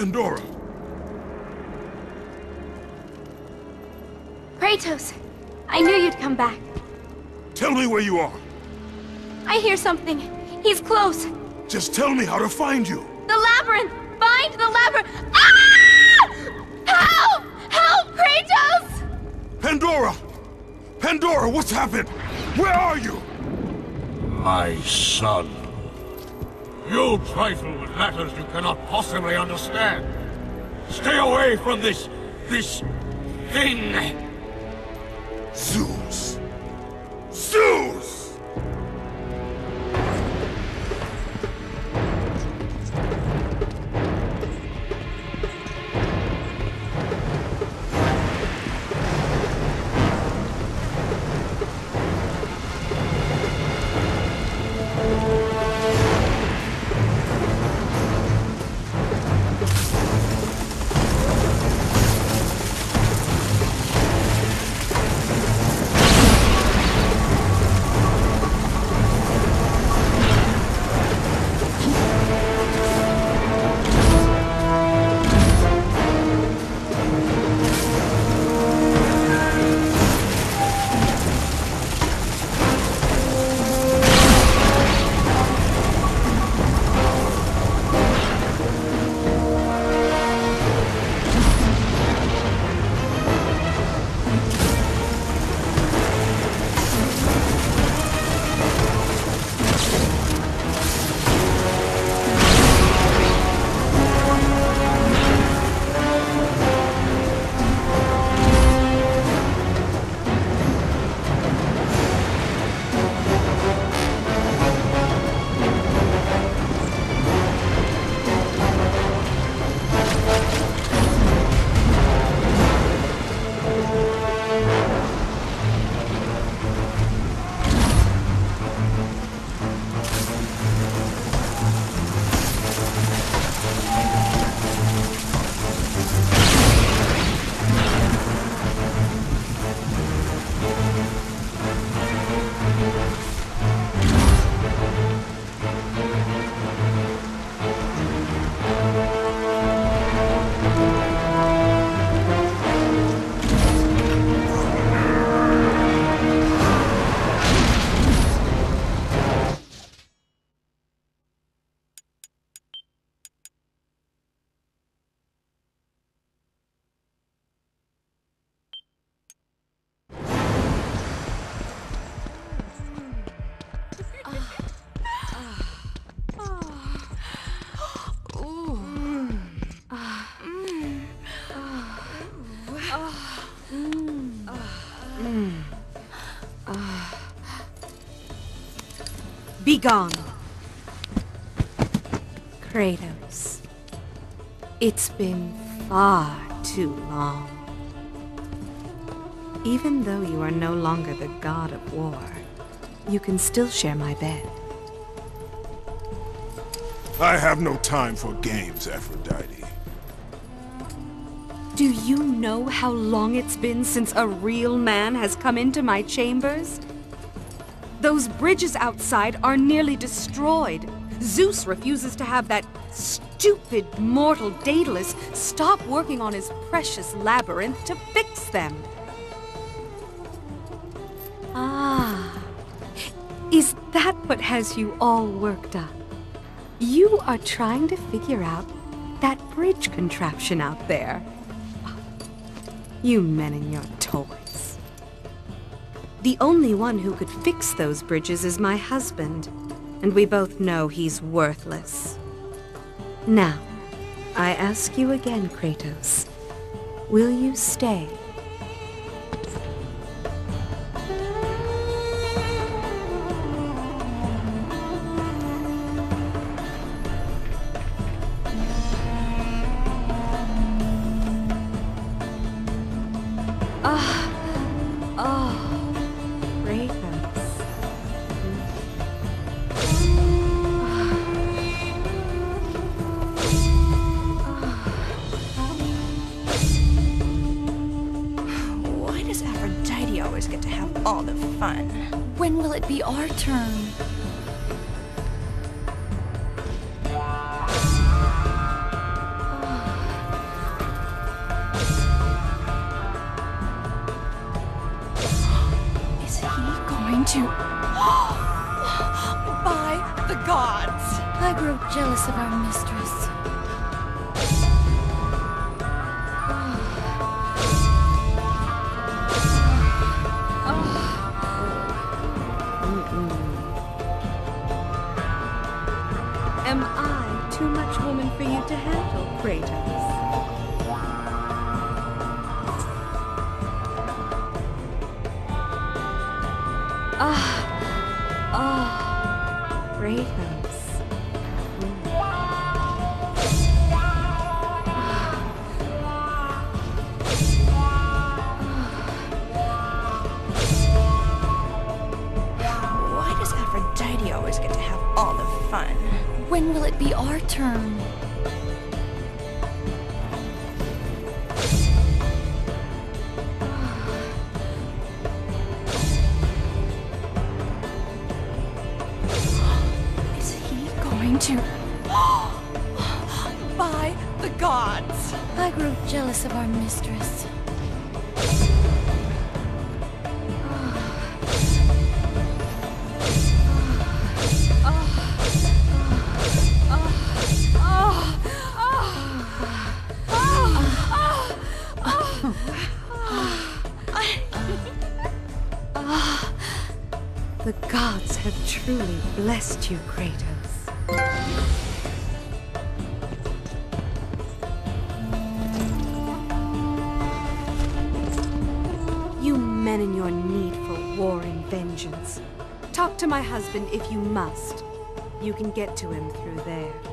Pandora! Kratos! I knew you'd come back. Tell me where you are. I hear something. He's close. Just tell me how to find you. The labyrinth! Find the labyrinth! Ah! Help! Help, Kratos! Pandora! Pandora, what's happened? Where are you? My son. You trifle with matters you cannot possibly understand. Stay away from this thing. Zeus! Zeus! Be gone. Kratos. It's been far too long. Even though you are no longer the god of war, you can still share my bed. I have no time for games, Aphrodite. Do you know how long it's been since a real man has come into my chambers? Those bridges outside are nearly destroyed. Zeus refuses to have that stupid mortal Daedalus stop working on his precious labyrinth to fix them. Ah, is that what has you all worked up? You are trying to figure out that bridge contraption out there. You men and your toys. The only one who could fix those bridges is my husband, and we both know he's worthless. Now, I ask you again, Kratos, will you stay? Why does Aphrodite always get to have all the fun? When will it be our turn? to... by the gods! I grow jealous of our mistress. Am I too much woman for you to handle, Kratos? Kratos. Why does Aphrodite always get to have all the fun? When will it be our turn? Is he going to... by the gods! I grow jealous of our mistress. The gods have truly blessed you, Kratos. You men in your need for war and vengeance. Talk to my husband if you must. You can get to him through there.